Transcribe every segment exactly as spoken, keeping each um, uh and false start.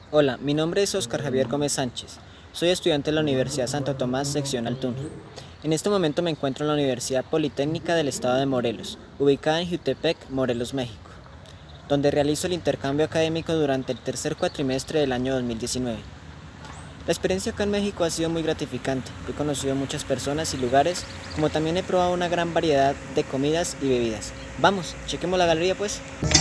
Hola, mi nombre es Oscar Javier Gómez Sánchez. Soy estudiante de la Universidad Santo Tomás, sección Altuna. En este momento me encuentro en la Universidad Politécnica del Estado de Morelos, ubicada en Jutepec, Morelos, México, donde realizo el intercambio académico durante el tercer cuatrimestre del año dos mil diecinueve. La experiencia acá en México ha sido muy gratificante. He conocido muchas personas y lugares, como también he probado una gran variedad de comidas y bebidas. Vamos, chequemos la galería pues.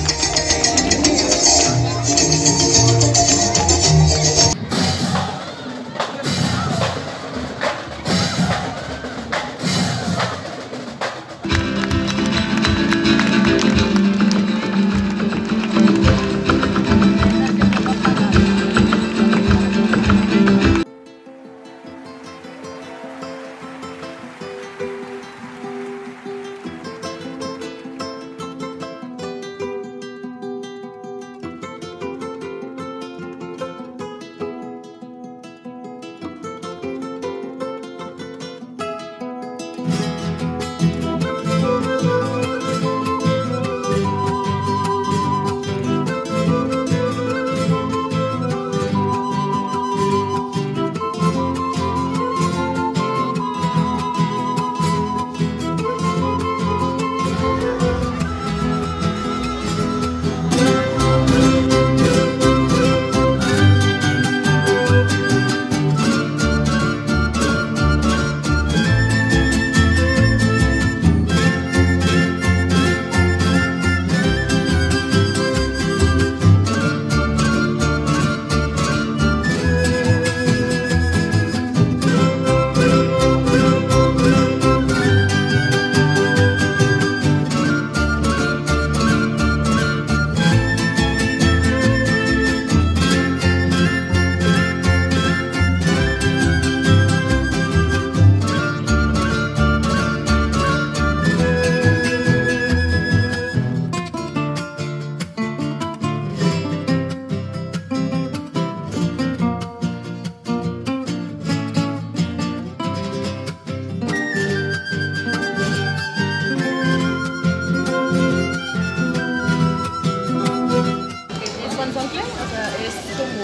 Guanzoncle, o sea, es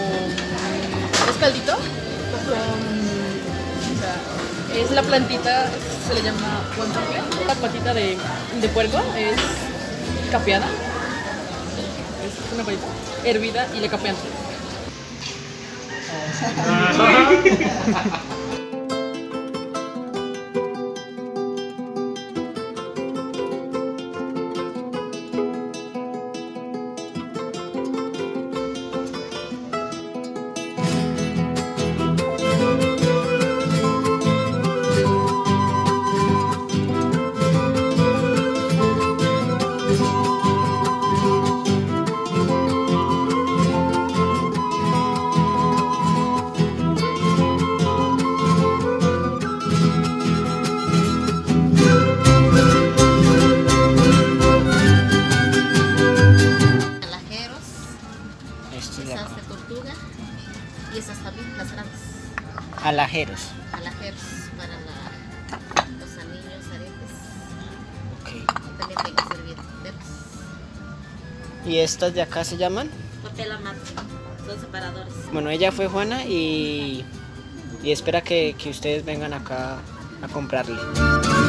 como, es caldito, con, o sea, es la plantita, se le llama guanzoncle. La patita de, de puerco es capeada, es una patita hervida y le capean. Esas de tortuga y esas también, las grandes. Alajeros. Alajeros para la, los anillos, aretes. Ok. Y también tengo que servir dedos. ¿Y estas de acá se llaman? Papel amate, son separadores. Bueno, ella fue Juana y, y espera que, que ustedes vengan acá a comprarle.